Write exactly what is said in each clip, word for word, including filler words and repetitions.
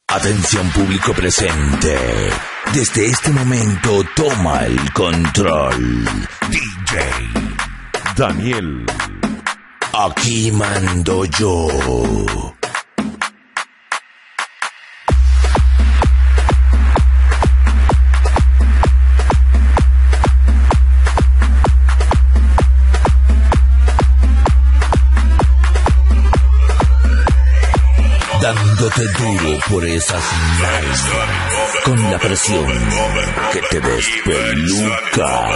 Atención público presente. Desde este momento toma el control D J Daniel. Aquí mando yo. Dándote duro por esas manos, con la presión que te despeluca.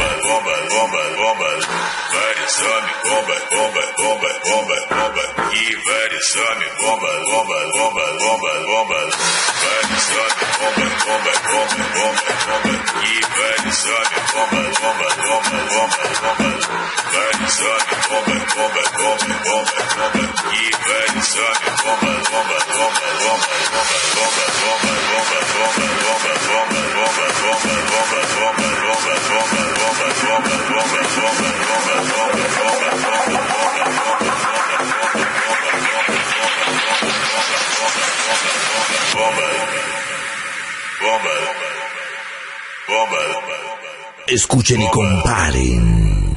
Escuchen y comparen.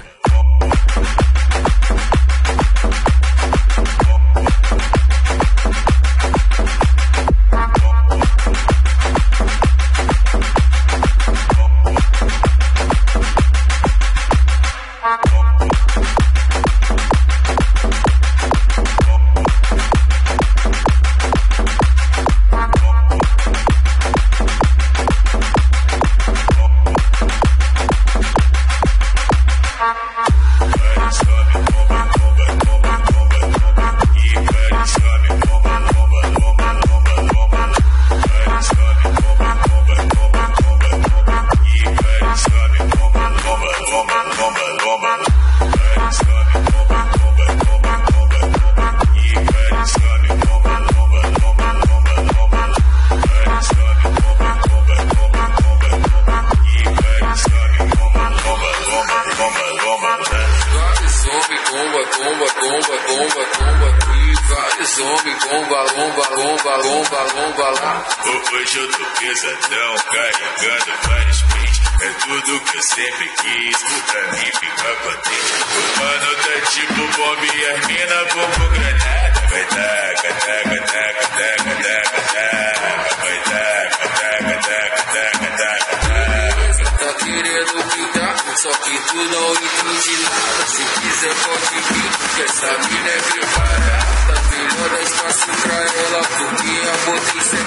Hoje eu tô pesadão, carregando vários pentes. É tudo que eu sempre quis, pra mim ficar contente. O mano tá tipo bomba e as mina bomba granada. Vai taca, taca, taca, taca, taca, taca. Vai taca, taca, taca, taca, taca, taca. Tá querendo pintar, só que tu não entende nada. Se quiser pode vir, porque essa mina é preparada. Tá melhor espaço pra ela, porque a botice é